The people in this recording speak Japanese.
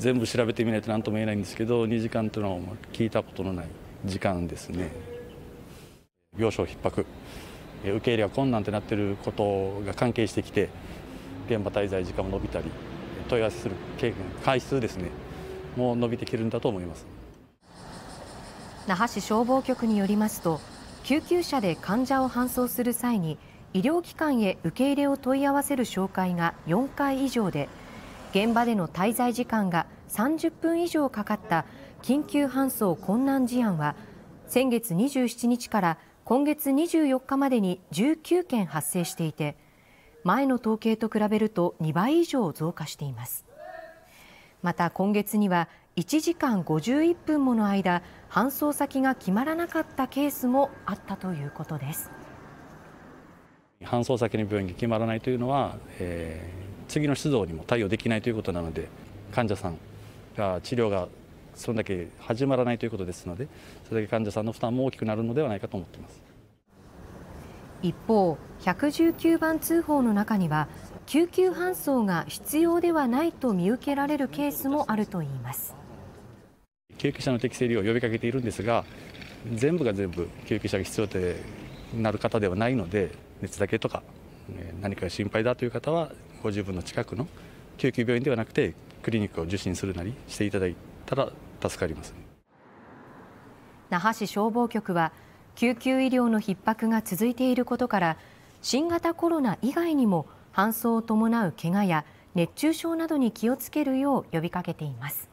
全部調べてみないと何とも言えないんですけど、2時間というのは聞いたことのない時間ですね。病床逼迫、受け入れが困難となっていることが関係してきて、現場滞在時間も伸びたり、問い合わせする回数ですね、もう伸びてきているんだと思います。 那覇市消防局によりますと、救急車で患者を搬送する際に医療機関へ受け入れを問い合わせる照会が4回以上で、現場での滞在時間が30分以上かかった緊急搬送困難事案は、先月27日から今月24日までに19件発生していて、前の統計と比べると2倍以上増加しています。また今月には1時間51分もの間、搬送先が決まらなかったケースもあったということです。 搬送先の病院が決まらないというのは、次の出動にも対応できないということなので、患者さんが治療がそれだけ始まらないということですので、それだけ患者さんの負担も大きくなるのではないかと思っています。 一方、119番通報の中には、救急搬送が必要ではないと見受けられるケースもあるといいます。 救急車の適正利用を呼びかけているんですが、全部が全部救急車が必要となる方ではないので、熱だけとか何か心配だという方は、ご自分の近くの救急病院ではなくてクリニックを受診するなりしていただいたら助かります。 那覇市消防局は、救急医療の逼迫が続いていることから、新型コロナ以外にも搬送を伴う怪我や熱中症などに気をつけるよう呼びかけています。